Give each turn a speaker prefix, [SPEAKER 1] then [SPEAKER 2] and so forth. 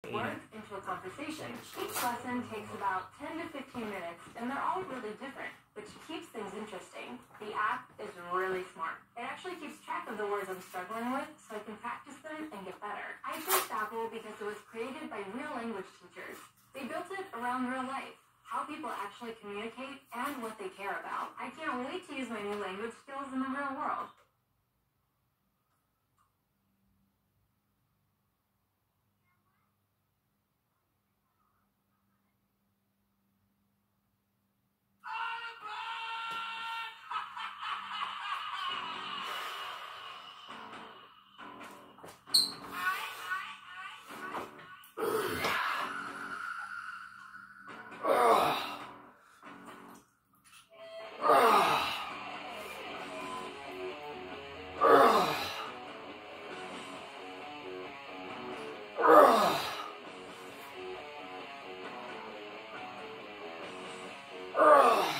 [SPEAKER 1] words into a conversation. Each lesson takes about 10 to 15 minutes, and they're all really different, which keeps things interesting. The app is really smart. It actually keeps track of the words I'm struggling with, so I can practice them and get better. I chose Apple because it was created by real language teachers. They built it around real life, how people actually communicate, and what they care about. I can't wait to use my new language skills in the real world.
[SPEAKER 2] Ugh.